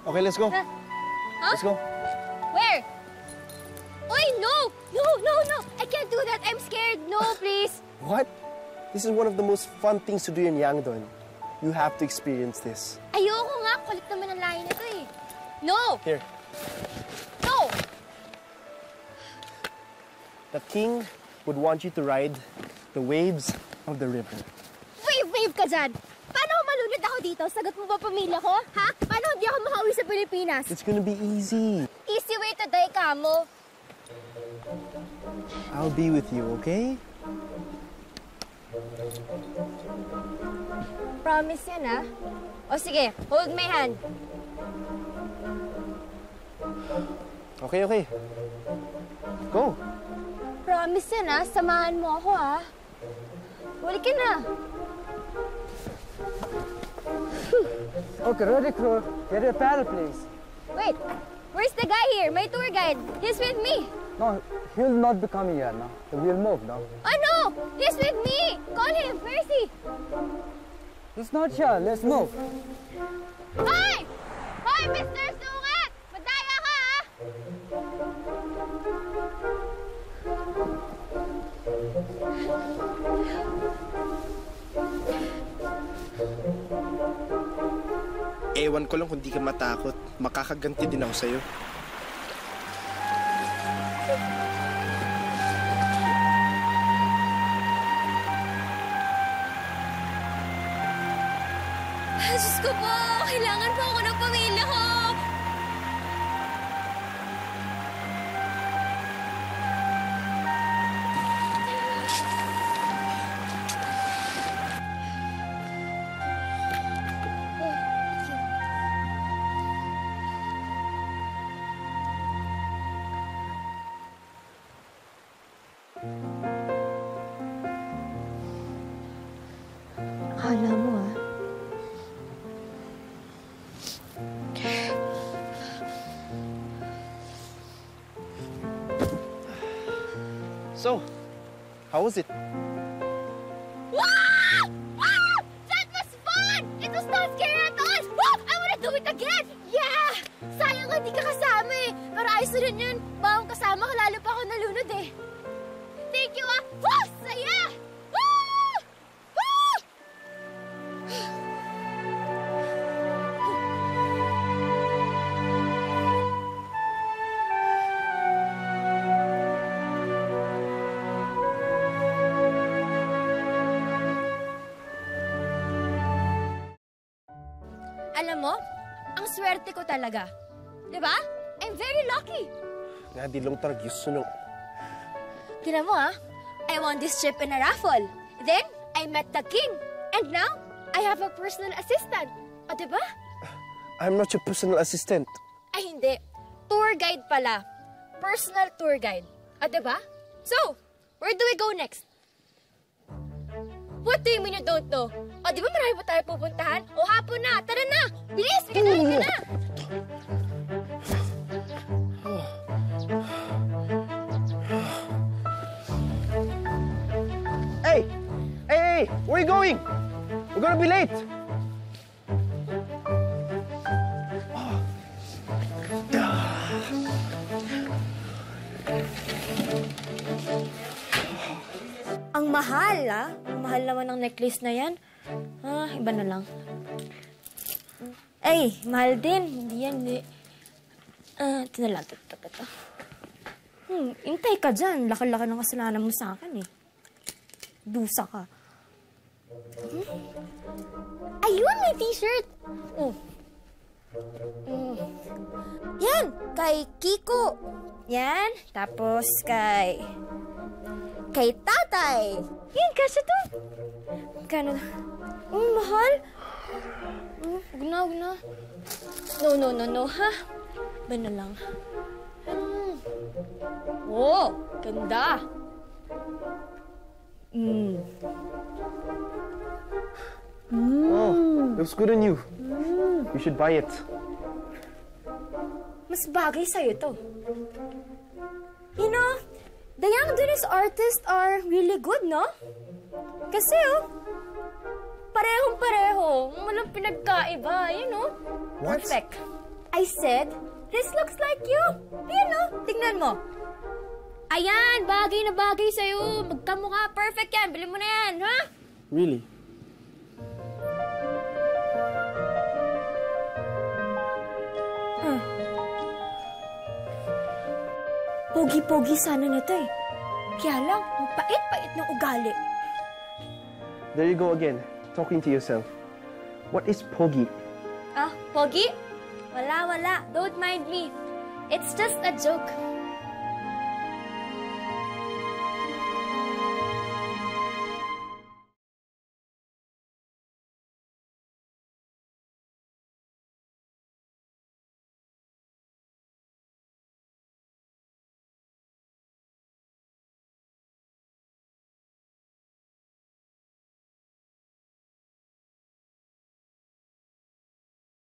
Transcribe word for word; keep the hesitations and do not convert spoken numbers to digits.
Okay, let's go. Huh? Let's go. Where? Oy, no! No, no, no! I can't do that. I'm scared. No, please. What? This is one of the most fun things to do in Yangdon. You have to experience this. Ayoko nga. Kulit naman ang lahi nito eh. No! Here. No! The king would want you to ride the waves of the river. Wave-wave ka dyan! Paano malunod ako dito? Sagot mo ba pamilya ko? Ha? Paano hindi ako makauwi sa Pilipinas? It's gonna be easy. Easy way to die ka mo. I'll be with you, okay? Promise yan, ha? O sige, hold my hand. Okay, okay. Go. Promise yan, ha? Samahan mo ako, ha? Huli ka na. Okay, ready, crew. Get your paddle, please. Wait, where's the guy here? My tour guide. He's with me. No, he'll not be coming here now. We'll move now. Oh, no! He's with me! Call him. Where is he? He's not here. Let's move. Hoy! Hoy, Mister Sungat! Madaya ka, ha? Ewan ko lang kung di ka matakot. Makakaganti din ako sa'yo. Diyos ko po! Kailangan po ako ng pamilya ko! Akala mo, ah. So, how was it? Wow! Wow! That was fun! It was not scary at all! Wow! I wanna do it again! Yeah! Sayang nga di ka kasama eh. Pero ayos na rin yun. Bawang kasama ka, lalo pa ako nalunod eh. Thank you ah! Wow! Saya! Woo! Woo! Alam mo, ang swerte ko talaga. Diba? I'm very lucky. Nga di lang tarag yusunong. Tignan mo ah, I won this trip in a raffle. Then, I met the king. And now, I have a personal assistant. O, diba? I'm not your personal assistant. Ay, hindi. Tour guide pala. Personal tour guide. O, diba? So, where do we go next? What do you mean you don't know? O, di ba marami pa tayo pupuntahan? O, hapon na. Tara na. Bilis, bigyan ka na. Hey! Hey, hey! Where are you going? We're gonna be late! Ang mahal, ah. Ang mahal naman ng necklace na yan. Ah, iba na lang. Ay, mahal din. Hindi yan, hindi. Ah, ito na lang. Ito, ito, ito. Hmm, intay ka dyan. Laki-laki ng kasalanan mo sa akin, eh. Dusa ka. Hmm? Ayun, may t-shirt. Oh. Mm. Yan, kay Kiko. Yan, tapos kay... Kay tatay. Yan, kasi to. Kano? Oh, mahal. Oh, huwag na, huwag na. No, no, no, no, ha? Ba na lang? Hmm. Oh, ganda. Mm. Mm. Oh, looks good on you. Mm. You should buy it. Mas bagay sa'yo to. You know, the young Dennis artists are really good, no? Kasi, oh, parehong-pareho. Walang pinagkaiba, you know? What? Perfect. I said, this looks like you. Ayan o, tingnan mo. Ayan, bagay na bagay sa'yo. Magkamukha, perfect yan. Bili mo na yan, ha? Really? Hmm. Pogi-pogi sana nito eh. Kaya lang, ang pait-pait ng ugali. There you go again, talking to yourself. What is pogi? Ah, pogi? Wala, wala. Don't mind me. It's just a joke.